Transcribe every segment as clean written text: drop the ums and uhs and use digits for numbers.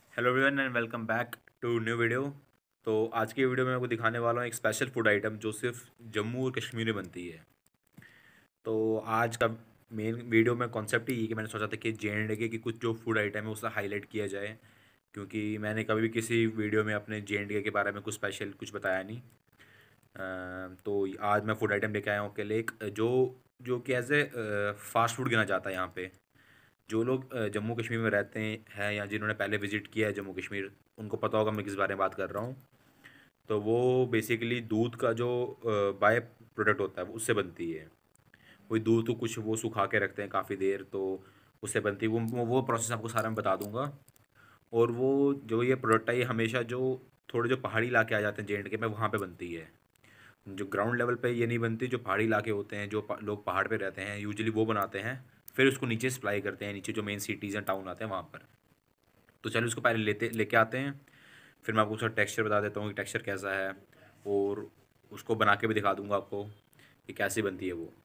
Hello everyone and welcome back to new video. तो आज की वीडियो में मैं आपको दिखाने वाला हूँ एक स्पेशल फूड आइटम जो सिर्फ जम्मू और कश्मीर में बनती है। तो आज का मेन वीडियो में कॉन्सेप्ट ही कि मैंने सोचा था कि जे.एंड.के की कुछ जो फूड आइटम है उसे हाईलाइट किया जाए, क्योंकि मैंने कभी भी किसी वीडियो में अपने जे.एंड.के के बारे में कुछ स्पेशल कुछ बताया नहीं। तो आज मैं फूड आइटम लेके आया हूँ आपके लिए एक जो जो कि एज ए फास्ट फूड गिना जाता है यहाँ पे। जो लोग जम्मू कश्मीर में रहते हैं या जिन्होंने पहले विज़िट किया है जम्मू कश्मीर, उनको पता होगा मैं किस बारे में बात कर रहा हूँ। तो वो बेसिकली दूध का जो बाय प्रोडक्ट होता है वो उससे बनती है। वही दूध को कुछ वो सुखा के रखते हैं काफ़ी देर, तो उससे बनती है वो प्रोसेस आपको सारा मैं बता दूंगा। और वो जो ये प्रोडक्ट है ये हमेशा जो थोड़े जो पहाड़ी इलाके आ जाते हैं जे.एंड.के में वहाँ पे बनती है। जो ग्राउंड लेवल पे ये नहीं बनती, जो पहाड़ी इलाके होते हैं जो लोग पहाड़ पे रहते हैं यूजुअली वो बनाते हैं। फिर उसको नीचे सप्लाई करते हैं, नीचे जो मेन सिटीज़ हैं टाउन आते हैं वहाँ पर। तो चलो उसको पहले लेके आते हैं, फिर मैं आपको उसका टेक्सचर बता देता हूँ कि टेक्सचर कैसा है, और उसको बना के भी दिखा दूँगा आपको कि कैसी बनती है वो।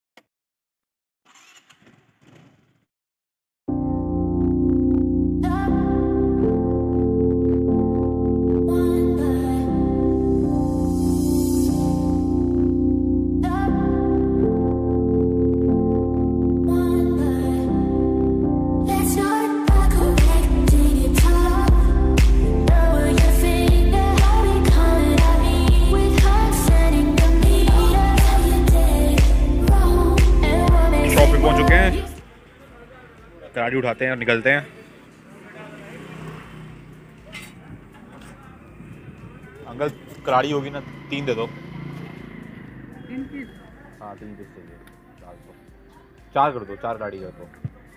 शॉप पे पहुँच चुके हैं, गाड़ी उठाते हैं और निकलते हैं। अंकल कलाड़ी होगी ना, 3 दे दो। 3 पीस। हाँ 3 पीस चाहिए। 4 कर दो, 4 कलाड़ी कर दो।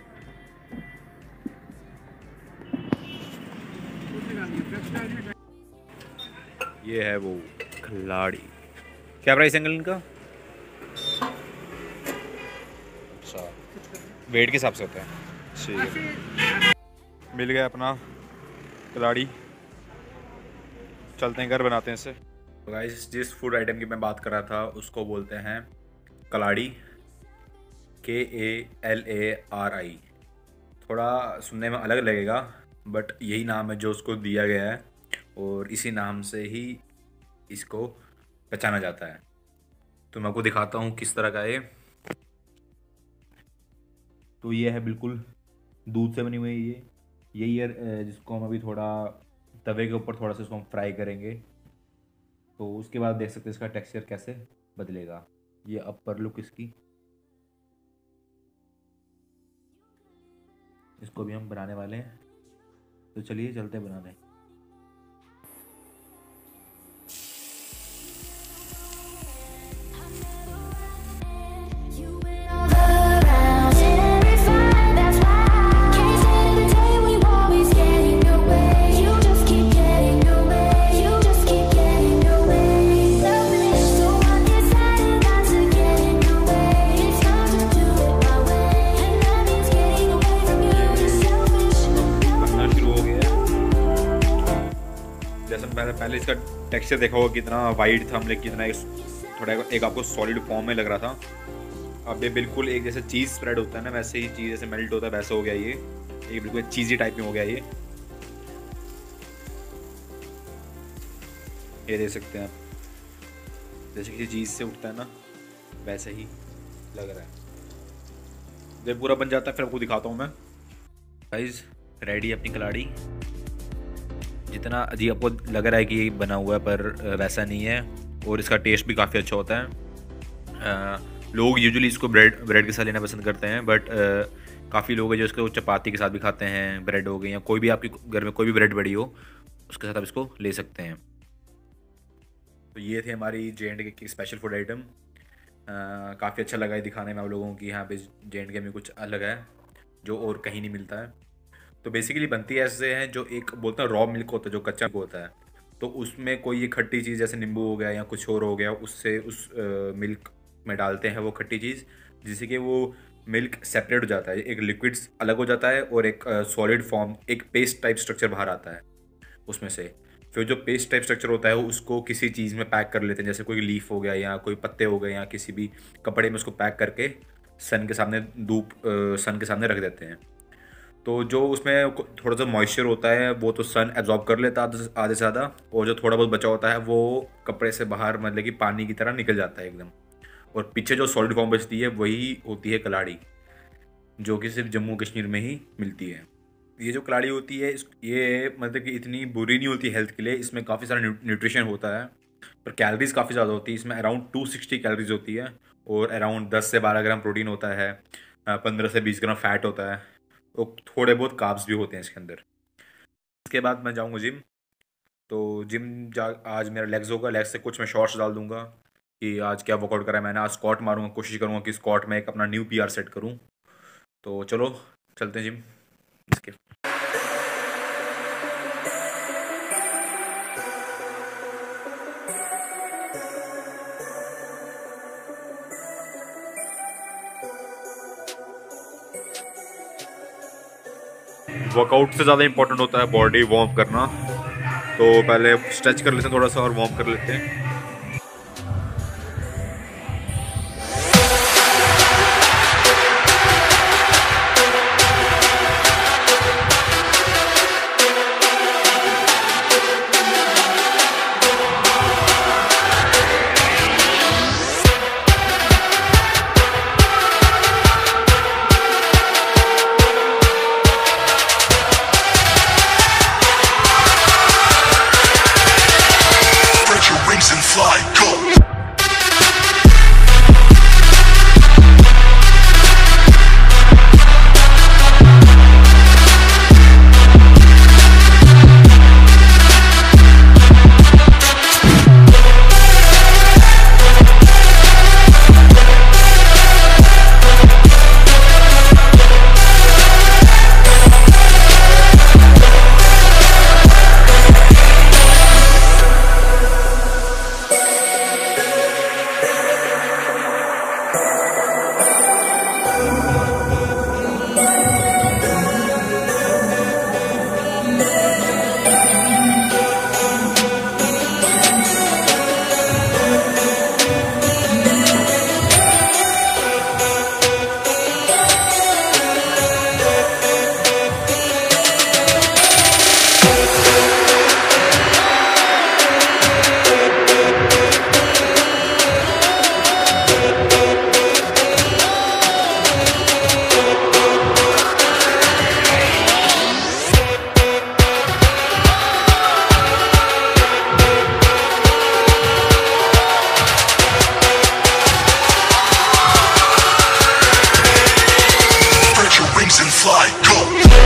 ये है वो खिलाड़ी। क्या प्राइस है अंकल इनका? अच्छा, वेट के हिसाब से होता है। ठीक है, मिल गया अपना कलाड़ी। चलते हैं घर, बनाते हैं इसे। तो गाइस जिस फूड आइटम की मैं बात कर रहा था उसको बोलते हैं कलाड़ी, KALARI। थोड़ा सुनने में अलग लगेगा बट यही नाम है जो उसको दिया गया है, और इसी नाम से ही इसको पहचाना जाता है। तो मैं आपको दिखाता हूँ किस तरह का है। तो ये है बिल्कुल दूध से बनी हुई है ये यही है, जिसको हम अभी थोड़ा तवे के ऊपर थोड़ा सा इसको हम फ्राई करेंगे। तो उसके बाद देख सकते हैं इसका टेक्सचर कैसे बदलेगा। ये अपर लुक इसकी। इसको भी हम बनाने वाले हैं, तो चलिए चलते हैं बनाने। बनना शुरू हो गया है। जैसे मैंने पहले इसका टेक्सचर देखा होगा कितना वाइट था, हमने कितना थोड़ा एक आपको सॉलिड फॉर्म में लग रहा था। अब ये बिल्कुल एक जैसे चीज़ स्प्रेड होता है ना, वैसे ही चीज़ जैसे मेल्ट होता है वैसा हो गया ये बिल्कुल चीज़ी टाइप में हो गया ये देख सकते हैं आप, जैसे किसी चीज़ से उठता है ना वैसे ही लग रहा है। जब पूरा बन जाता है फिर आपको दिखाता हूँ मैं। गाइस रेडी अपनी कलाड़ी। जितना अजीब आपको लग रहा है कि ये बना हुआ है पर वैसा नहीं है, और इसका टेस्ट भी काफ़ी अच्छा होता है। लोग यूजुअली इसको ब्रेड के साथ लेना पसंद करते हैं, बट काफ़ी लोग हैं जो इसको चपाती के साथ भी खाते हैं। ब्रेड हो गई या कोई भी आपके घर में कोई भी ब्रेड पड़ी हो उसके साथ आप इसको ले सकते हैं। तो ये थे हमारी जे.एंड.के की स्पेशल फूड आइटम। काफ़ी अच्छा लगा ये दिखाने में आप लोगों की यहाँ पे जे.एंड.के में कुछ अलग है जो और कहीं नहीं मिलता है। तो बेसिकली बनती ऐसे हैं, जो एक बोलते हैं रॉ मिल्क होता है जो कच्चा मिल्क होता है, तो उसमें कोई ये खट्टी चीज़ जैसे नींबू हो गया या कुछ और हो गया उससे उस मिल्क में डालते हैं वो खट्टी चीज़, जिससे कि वो मिल्क सेपरेट हो जाता है, एक लिक्विड्स अलग हो जाता है और एक सॉलिड फॉर्म एक पेस्ट टाइप स्ट्रक्चर बाहर आता है उसमें से। फिर जो पेस्ट टाइप स्ट्रक्चर होता है उसको किसी चीज़ में पैक कर लेते हैं, जैसे कोई लीफ हो गया या कोई पत्ते हो गए या किसी भी कपड़े में उसको पैक करके सन के सामने रख देते हैं। तो जो उसमें थोड़ा सा मॉइस्चर होता है वो तो सन एब्जॉर्ब कर लेता है आधे से ज़्यादा, और जो थोड़ा बहुत बचा होता है वो कपड़े से बाहर मतलब कि पानी की तरह निकल जाता है एकदम। और पीछे जो सॉलिड फॉर्म बचती है वही होती है कलाड़ी, जो कि सिर्फ जम्मू कश्मीर में ही मिलती है। ये जो कलाड़ी होती है ये मतलब कि इतनी बुरी नहीं होती हेल्थ के लिए, इसमें काफ़ी सारा न्यूट्रिशन होता है, पर कैलोरीज काफ़ी ज़्यादा होती है। इसमें अराउंड 260 कैलोरीज होती है, और अराउंड 10 से 12 ग्राम प्रोटीन होता है, 15 से 20 ग्राम फैट होता है, और थोड़े बहुत कार्ब्स भी होते हैं इसके अंदर। इसके बाद मैं जाऊँगा जिम। तो जिम जा आज मेरा लेग्स होगा, लेग्स से कुछ मैं शॉर्ट्स डाल दूंगा कि आज क्या वर्कआउट करा है मैंने। आज स्क्वाट मारूंगा, कोशिश करूँगा कि स्क्वाट में एक अपना न्यू पीआर सेट करूँ। तो चलो चलते हैं जिम। इसके वर्कआउट से ज़्यादा इंपॉर्टेंट होता है बॉडी वार्म करना। तो पहले स्ट्रेच कर लेते हैं थोड़ा सा और वार्म कर लेते हैं। And fly, go! And fly, go!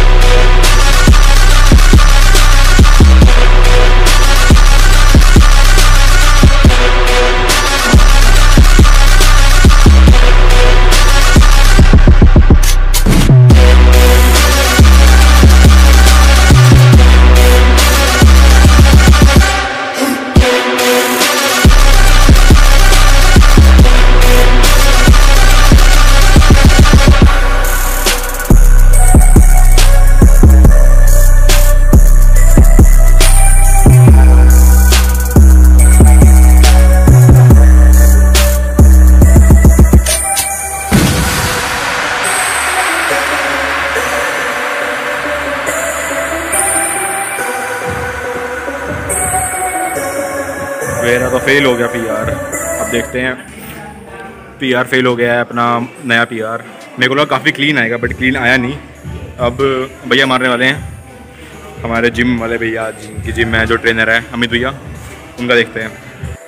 मेरा तो फेल हो गया पीआर। अब देखते हैं, पीआर फेल हो गया है अपना नया पीआर। मेरे को लगा काफ़ी क्लीन आएगा, बट क्लीन आया नहीं। अब भैया मारने वाले हैं, हमारे जिम वाले भैया, जिनकी जिम में जो ट्रेनर है अमित भैया, उनका देखते हैं।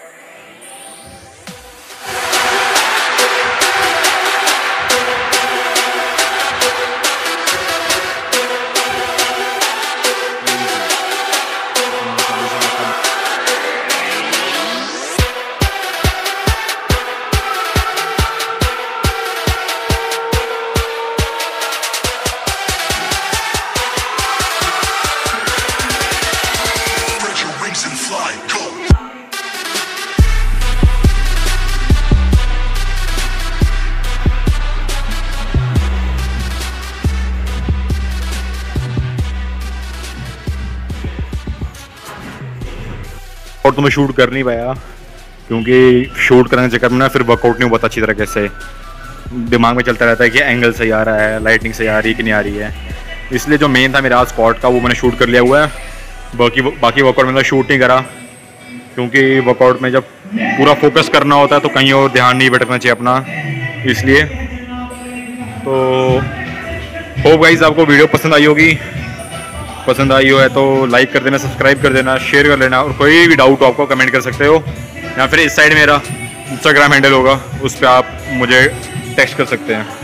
And fly, go! और तो मैं शूट कर नहीं पाया, क्योंकि शूट करने के चक्कर में ना फिर वर्कआउट नहीं हुआ अच्छी तरीके से। दिमाग में चलता रहता है कि एंगल सही आ रहा है, लाइटिंग सही आ रही है कि नहीं आ रही है। इसलिए जो मेन था मेरा स्पॉट का वो मैंने शूट कर लिया हुआ है। बाकी वर्कआउट मैंने शूट नहीं करा, क्योंकि वर्कआउट में जब पूरा फोकस करना होता है तो कहीं और ध्यान नहीं भटकना चाहिए अपना, इसलिए। तो होप गाइस आपको वीडियो पसंद आई होगी। पसंद आई हो है तो लाइक कर देना, सब्सक्राइब कर देना, शेयर कर लेना, और कोई भी डाउट हो आपको कमेंट कर सकते हो, या फिर इस साइड मेरा इंस्टाग्राम हैंडल होगा, उस पर आप मुझे टेक्स्ट कर सकते हैं।